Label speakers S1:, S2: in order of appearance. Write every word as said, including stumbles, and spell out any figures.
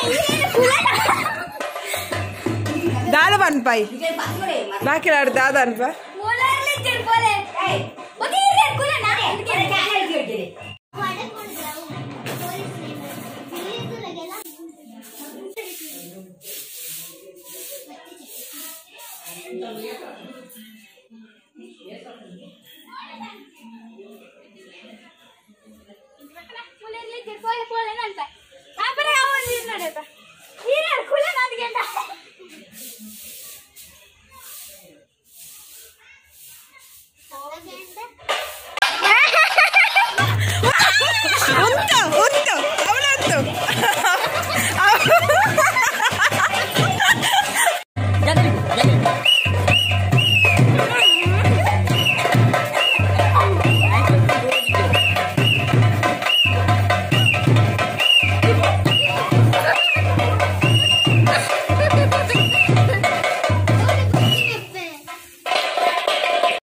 S1: दादा बन पाई बाकी लड़ दादा बन पा untung untung awal untung